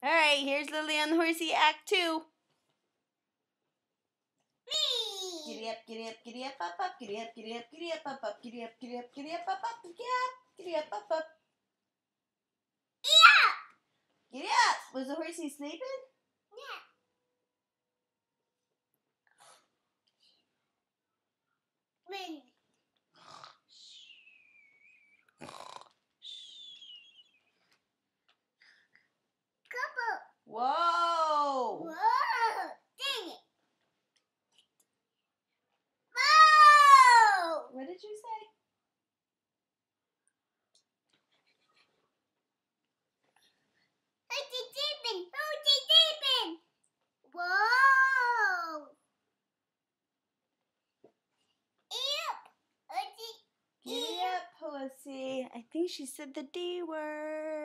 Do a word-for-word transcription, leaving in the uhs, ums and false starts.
All right, here's Lily on the Horsey Act Two. Giddy up, giddy up, giddy up, up, up, giddy up, giddy up, giddy up, up, up, giddy up, giddy up, giddy up, up, up, giddy up, giddy up, up, up. Giddy up! Was the horsey sleeping? Yeah. Wait. Couple. Whoa! Whoa! Dang it! Whoa! What did you say? Who's he sleeping? Who's he sleeping? Whoa! Yep. Who's he? Giddy up, Horsey. I think she said the D word.